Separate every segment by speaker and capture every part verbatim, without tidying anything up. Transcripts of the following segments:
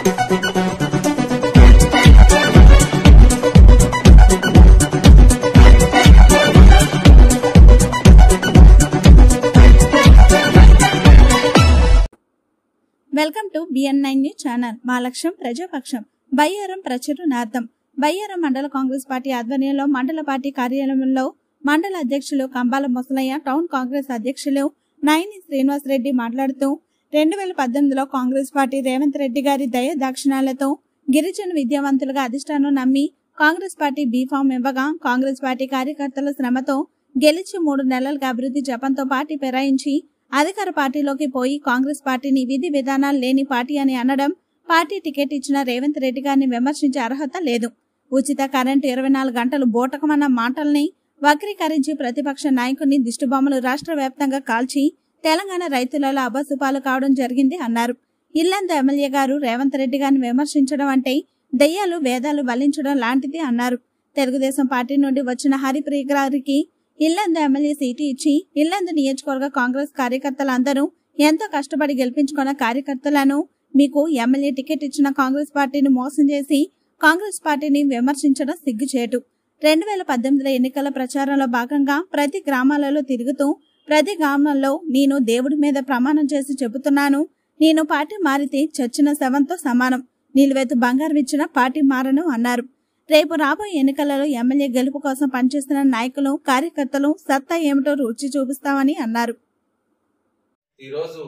Speaker 1: Welcome to BN nine news channel. మా లక్ష్యం ప్రజాపక్షం. బయ్యారం ప్రచురణార్థం. బయ్యారం మండల కాంగ్రెస్ పార్టీ ఆధ్వర్యంలో మండల పార్టీ కార్యాలయంలో మండల అధ్యక్షులు కంబాల ముసలయ్య, టౌన్ కాంగ్రెస్ అధ్యక్షులు నైని శ్రీనివాస్ రెడ్డి మాట్లాడుతూ రెండు వేల పద్దెనిమిదిలో కాంగ్రెస్ పార్టీ రేవంత్ రెడ్డి గారి దయ దాక్షిణాలతో గిరిజన విద్యావంతులుగా అధిష్టానం నమ్మి కాంగ్రెస్ పార్టీ బీఫామ్ ఇవ్వగా కాంగ్రెస్ పార్టీ కార్యకర్తల శ్రమతో గెలిచి మూడు నెలలుగా అభివృద్ధి జపంతో పార్టీ పెరాయించి అధికార పార్టీలోకి పోయి కాంగ్రెస్ పార్టీని విధి విధానాలు లేని పార్టీ అని అనడం, పార్టీ టికెట్ ఇచ్చిన రేవంత్ రెడ్డి గారిని విమర్శించే అర్హత లేదు. ఉచిత కరెంటు ఇరవై నాలుగు గంటలు బోటకమన్న మాటల్ని వక్రీకరించి ప్రతిపక్ష నాయకుడిని దిష్టిబొమ్మలు రాష్ట్ర వ్యాప్తంగా కాల్చి తెలంగాణ రైతులలో అబసుపాలు కావడం జరిగింది అన్నారు. ఇల్లందు ఎమ్మెల్యే గారు రేవంత్ రెడ్డి గారిని విమర్శించడం అంటే దెయ్యాలు వేదాలు వల్లించడం లాంటిది అన్నారు. తెలుగుదేశం పార్టీ నుండి వచ్చిన హరిప్రియ గారికి ఇల్లందు ఎమ్మెల్యే సీటు ఇచ్చి ఇల్లందు నియోజకవర్గ కాంగ్రెస్ కార్యకర్తలందరూ ఎంతో కష్టపడి గెలిపించుకున్న కార్యకర్తలను మీకు ఎమ్మెల్యే టికెట్ ఇచ్చిన కాంగ్రెస్ పార్టీని మోసం చేసి కాంగ్రెస్ పార్టీని విమర్శించడం సిగ్గుచేటు. రెండు వేల పద్దెనిమిదిలో ఎన్నికల ప్రచారంలో భాగంగా ప్రతి గ్రామాలలో తిరుగుతూ ప్రతి గ్రామంలో నేను దేవుడి మీద ప్రమాణం చేసి చెబుతున్నాను, నేను పార్టీ మారితే చచ్చిన శవంతో సమానం, నిలువెత్తు బంగారం ఇచ్చిన పార్టీ మారను అన్నారు. రేపు రాబోయే ఎన్నికలలో ఎమ్మెల్యే గెలుపు కోసం పనిచేస్తున్న నాయకులు కార్యకర్తలు సత్తా ఏమిటో రుచి చూపిస్తామని అన్నారు.
Speaker 2: ఈరోజు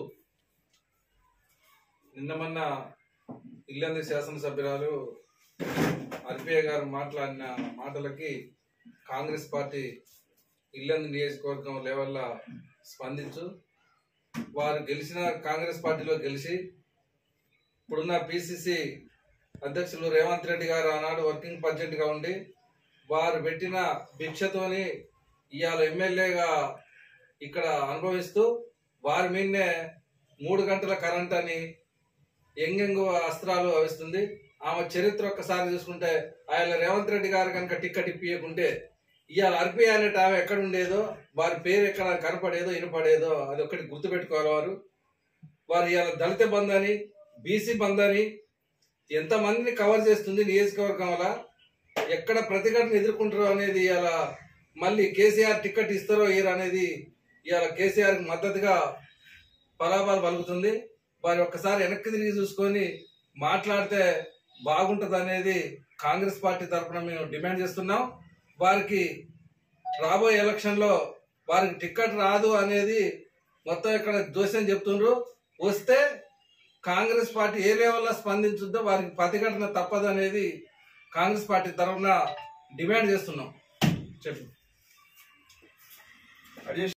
Speaker 2: నిన్న మొన్న ఇల్లందు శాసనసభ్యురాలు హరిప్రియ గారు మాట్లాడిన మాటలకి కాంగ్రెస్ పార్టీ ఇల్లందు నియోజకవర్గం లెవెల్లో స్పందించు వారు గెలిచిన కాంగ్రెస్ పార్టీలో గెలిచి ఇప్పుడున్న పిసిసి అధ్యక్షులు రేవంత్ రెడ్డి గారు ఆనాడు వర్కింగ్ ప్రెసిడెంట్ గా ఉండి వారు పెట్టిన భిక్షతోని ఇవాళ ఎమ్మెల్యేగా ఇక్కడ అనుభవిస్తూ వారి మీదనే మూడు గంటల కరెంట్ అని ఎంగెంగు అస్త్రాలు వేస్తుంది. ఆమె చరిత్ర ఒక్కసారి చూసుకుంటే ఆయన రేవంత్ రెడ్డి గారు కనుక టిక్కెట్ ఇప్పియకుంటే ఇవాళ హరిప్రియ అనేట ఆమె ఎక్కడ ఉండేదో, వారి పేరు ఎక్కడ కనపడేదో వినపడేదో అది ఒక్కటి గుర్తుపెట్టుకోవాలి. వారు వారు ఇవాళ దళిత బంధు అని బీసీ బంధు అని ఎంతమందిని కవర్ చేస్తుంది నియోజకవర్గం వల్ల, ఎక్కడ ప్రతిఘటన ఎదుర్కొంటారో అనేది ఇవాళ మళ్ళీ కేసీఆర్ టికెట్ ఇస్తారో ఇయర్ అనేది ఇవాళ కేసీఆర్ మద్దతుగా పలాపాలు పలుకుతుంది. వారి ఒక్కసారి వెనక్కి తిరిగి చూసుకొని మాట్లాడితే బాగుంటుంది అనేది కాంగ్రెస్ పార్టీ తరఫున మేము డిమాండ్ చేస్తున్నాం. వారికి రాబోయే ఎలక్షన్లో వారికి టికెట్ రాదు అనేది మొత్తం ఇక్కడ దోషం చెప్తుండ్రు. వస్తే కాంగ్రెస్ పార్టీ ఏ లెవెల్లో స్పందించుద్దో వారికి ప్రతిఘటన తప్పదు అనేది కాంగ్రెస్ పార్టీ తరఫున డిమాండ్ చేస్తున్నాం. చెప్పు.